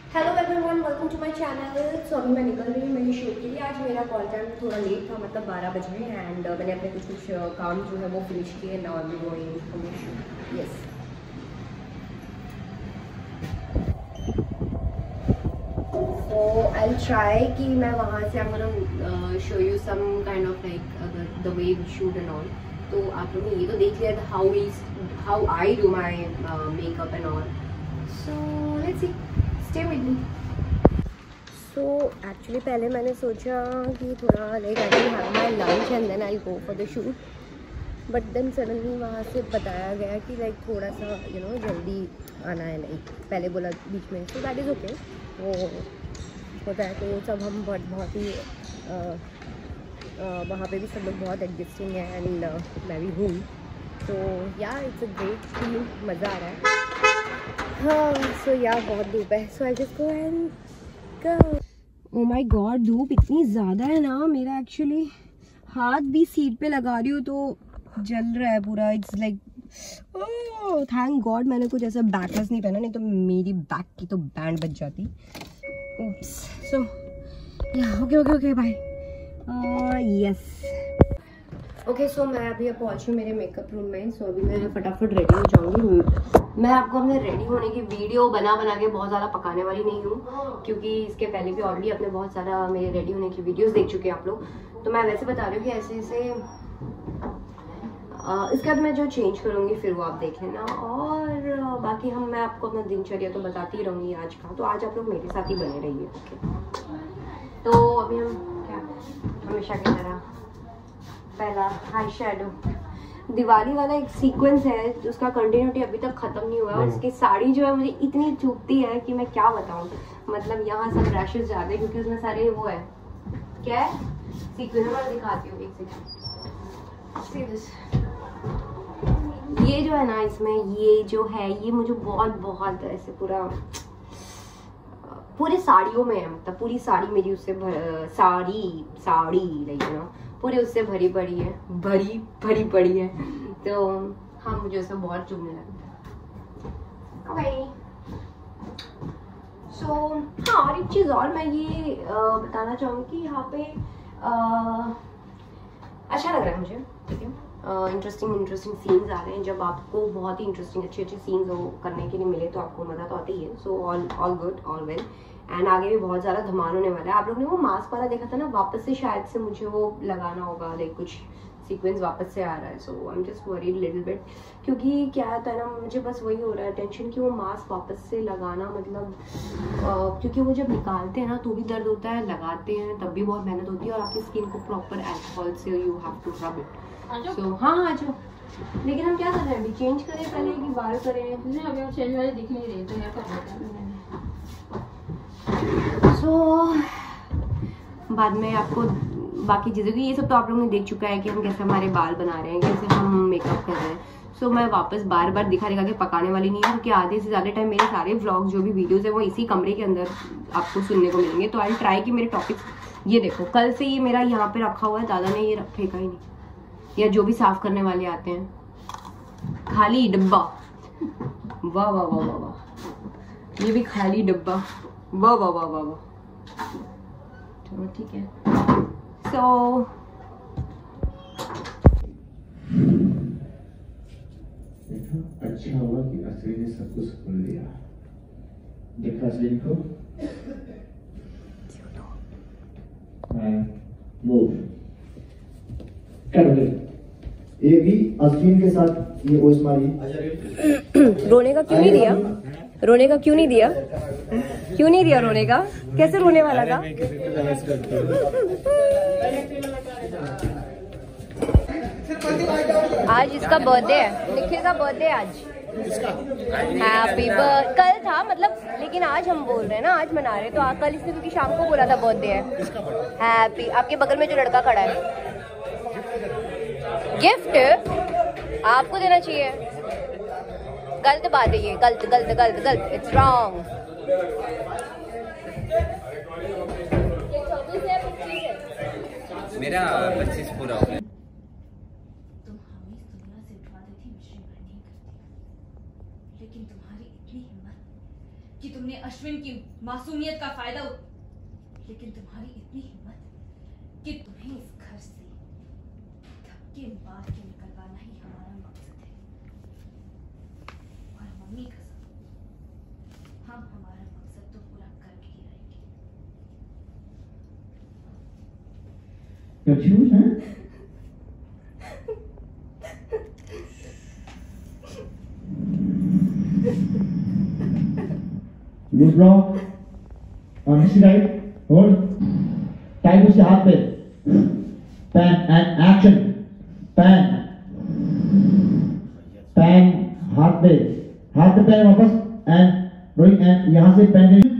Hello everyone, welcome to my channel. So अभी मैं निकल रही हूँ मेरी शूट के लिए। आज मेरा कॉल टाइम थोड़ा लेट था, मतलब 12 बजे एंड मैंने अपने कुछ काम जो है वो फिनिश किए। Now I am going to shoot. Yes, so I will try कि मैं वहाँ से I am gonna show you some kind of like the way we shoot and all. तो आप लोगों ने ये तो देख लिया था how I do my makeup and all. So let's see, stay with me. So actually पहले मैंने सोचा कि थोड़ा like I will have my lunch and then I go for the shoot, but then suddenly वहाँ से बताया गया कि लाइक थोड़ा सा जल्दी आना है। लाइक पहले बोला बीच में, सो दैट इज़ ओके। वो होता है तो सब हम बहुत ही वहाँ पे भी सब लोग बहुत एडजस्टिंग है एंड मैं भी हूँ। तो या इट्स अ ग्रेट फील, मज़ा आ रहा है। हाँ, सो या बहुत धूप है, so I just go and go. Oh my god, धूप इतनी ज़्यादा है ना, मेरा एक्चुअली हाथ भी सीट पे लगा रही हूँ तो जल रहा है पूरा। It's like oh thank god मैंने कुछ ऐसा बैकलेस नहीं पहना, नहीं तो मेरी बैक की तो बैंड बज जाती। Oops, so yeah okay okay okay bye. Yes okay, so मैं अभी पहुंची मेरे मेकअप रूम में। सो अभी मैं फटाफट रेडी हो जाऊंगी। मैं आपको अपने रेडी होने की वीडियो बना के बहुत ज़्यादा पकाने वाली नहीं हूँ, क्योंकि इसके पहले भी ऑलरेडी अपने बहुत सारा मेरे रेडी होने की वीडियोस देख चुके हैं आप लोग। तो मैं वैसे बता रही हूँ कि ऐसे ऐसे इसके बाद मैं जो चेंज करूँगी फिर वो आप देख लेना। और बाकी मैं आपको अपना दिनचर्या तो बताती ही रहूँगी आज का, तो आज आप लोग मेरे साथ ही बने रहिए। ओके, तो अभी हम क्या हमेशा की तरह पहला आई शेडो, दिवाली वाला एक सीक्वेंस है उसका कंटिन्यूटी अभी तक खत्म नहीं हुआ है। उसकी साड़ी जो है मुझे इतनी चुभती है कि मैं क्या बताऊं। मतलब यहाँ सब रैशेस जाते हैं क्योंकि उसमें सारे वो है, क्या है सीक्वेंस। मैं दिखाती हूँ एक सेकंड। ये जो है ना, इसमें ये जो है ये मुझे बहुत ऐसे पूरे साड़ियों में है, मतलब पूरी साड़ी मेरी उससे साड़ी लाइक पूरी उससे भरी पड़ी है। तो हाँ, मुझे उसमें बहुत चुभने लगता है। सो हाँ, और एक चीज़ और मैं ये बताना चाहूँगी कि यहाँ पे अच्छा लग रहा है मुझे, ठीक है। इंटरेस्टिंग सीन्स आ रहे हैं। जब आपको बहुत ही इंटरेस्टिंग अच्छे सीन्स करने के लिए मिले तो आपको मज़ा तो आता ही है। So all good, all well. And आगे भी बहुत ज़्यादा धमाल होने वाला है। आप लोग ने वो मास्क वाला देखा था ना, वापस से शायद से मुझे वो लगाना होगा, लाइक कुछ सीक्वेंस वापस से आ रहा है। So I am just worried little bit, क्योंकि क्या था ना, मुझे बस वही हो रहा है टेंशन कि वो मास्क वापस से लगाना, मतलब क्योंकि वो जब निकालते हैं ना तो भी दर्द होता है, लगाते हैं तब भी बहुत मेहनत होती है, और आपकी स्किन को प्रॉपर अल्कोहल से you have to rub it. So हाँ आ जाओ, लेकिन हम क्या कर रहे हैं अभी, चेंज करें पहले कि बाहर करें? अभी चेंज वाले दिख नहीं रहे तो यार सो बाद में आपको बाकी चीज़ें, ये सब तो आप लोगों ने देख चुका है कि हम कैसे हमारे बाल बना रहे हैं, कैसे हम मेकअप कर रहे हैं। सो मैं वापस बार दिखा के पकाने वाली नहीं है, क्योंकि आधे से ज़्यादा टाइम मेरे सारे व्लॉग जो भी वीडियोस है वो इसी कमरे के अंदर आपको सुनने को मिलेंगे। तो आई ट्राई कि मेरे टॉपिक्स, ये देखो कल से ये मेरा यहाँ पे रखा हुआ है, दादा ने ये फेंका ही नहीं, या जो भी साफ करने वाले आते हैं, खाली डब्बा। वाह वाह वाह वाह वाह, ये भी खाली डब्बा। वाह वाह वाह वाह वाह, चलो ठीक है। सो अच्छा हुआ कि असली ने सब कुछ सुन लिया। देखा असली को? मूव कर। ये भी अश्विन के साथ ये वॉइस मारी। रोने का क्यों नहीं दिया? रोने का क्यों नहीं दिया? क्यों नहीं दिया रोने का? कैसे रोने वाला था? आज इसका बर्थडे है, निखिल का बर्थडे आज। हैप्पी बर्थडे कल था मतलब, लेकिन आज हम बोल रहे हैं ना, आज मना रहे हैं। तो कल इसने क्योंकि शाम को बोला था बर्थडे है। हैप्पी, आपके बगल में जो लड़का खड़ा है, गिफ्ट आपको देना चाहिए। गलत बात है ये, गलत, इट्स रॉन्ग। मेरा 25 पूरा हो गया। तुम हमें इस दुनिया से उठवा देती, मुझे नहीं करती, लेकिन तुम्हारी इतनी हिम्मत कि तुमने अश्विन की मासूमियत का फायदा लेकिन तुम्हारी इतनी हिम्मत कि तुम्हें इस घर से धक्के मार के निकलवाना ही हमारा मकसद है। और मम्मी कसम, हम हमारा मकसद तो पूरा करके ही रहेंगे। Your shoes, huh? Loose block. This is right. Hold. Time उसके हाथ पे. Pen and action. Pen. Pen हाथ पे. हाथ पे पेन वापस and drawing and यहाँ से पेन